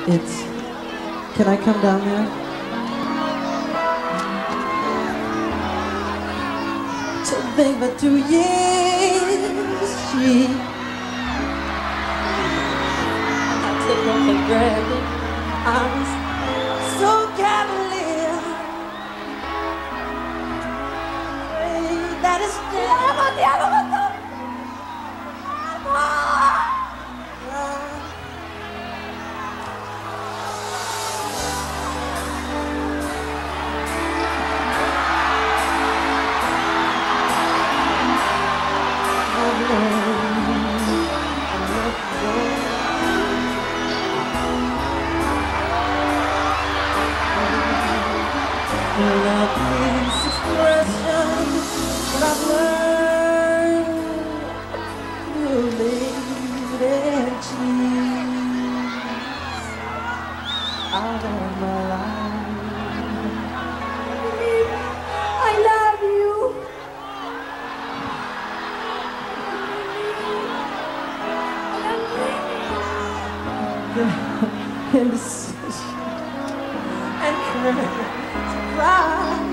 It's, can I come down there? So think for 2 years, I took her for granted. I was so cavalier. That is never the other one. Love is expression, but I've learned to leave and cheese out of my life. I love you. The indecision and courage to cry.